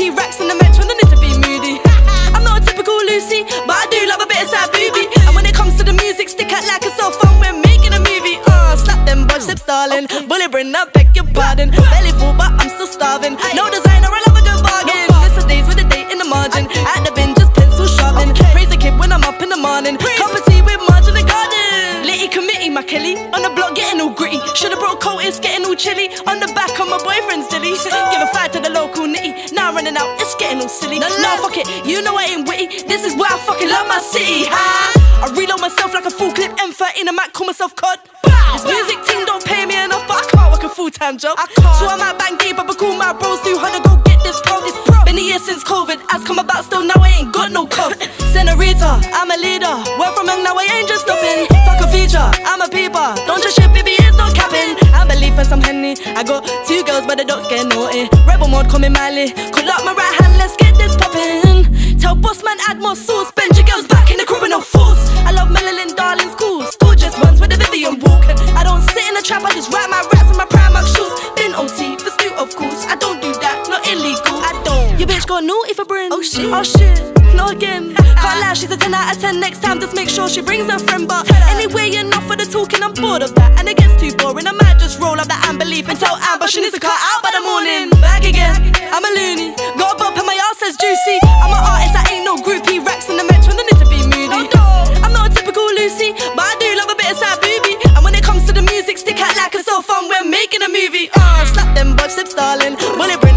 groupie racks in the metro, no need to be moody. I'm not a typical Lucy, but I do love a bit of sad booby. And when it comes to the music, stick out like it's so fun, we're making a movie. Slap them lips, darling. Bullet Bryn, I beg your pardon. Belly full, but I'm still starving. No designer, I love a good bargain. Miss the days with a date in the margin. At the bin, just pencil sharpening. Praise the kid when I'm up in the morning. Cup of tea with Marge in the garden. Litty committee, my Kelly. On the block, getting all gritty. Should've brought coat, it's getting all chilly. On the back of my boyfriend's dilly. Give a five to the local nitty. Now I'm running out, it's getting all silly. No, fuck it, you know I ain't witty. This is why I fucking love my city. I reload myself like a full clip M13, I might call myself COD. This music team don't pay me enough, but I can't work a full-time job. So I might bang deep, but call my bros too hard to go get this pro. Been a year since COVID, as come about still now I ain't got no cough. Senorita, I'm a leader, word from young now I ain't just stopping. Fuck a feature, I'm a peeper, don't just shit baby, it's not capping. I'm belief and some Henny, I got 2 girls but the dogs get naughty. Rebel mode coming Miley, could up my right hand, let's get this poppin'. Tell boss man add more sauce, bend your girls back in the crib with no force. I love Marilyn darling's cool, school just runs with the Vivian walk. I don't sit in the trap, I just write my raps in my Primark shoes. Been OT, for still of course, I don't do that, not illegal. I don't. Your bitch got naughty for Bryn. Oh shit, not again. Can't lie, she's a 10 out of 10. Next time just make sure she brings her friend. But anyway, enough for the talking, I'm bored of that. And it gets too boring, I might just roll up that Amber Leaf and tell Amber she needs to cut out by the morning. Back again, I'm a loony, got a bump and my ass says juicy. I'm an artist, I ain't no groupie, racks in the metro, no need to be moody. I'm not a typical Lucy, but I do love a bit of sad booby. And when it comes to the music, stick out like it's so fun, we're making a movie. Slap them lips, darling. Bullet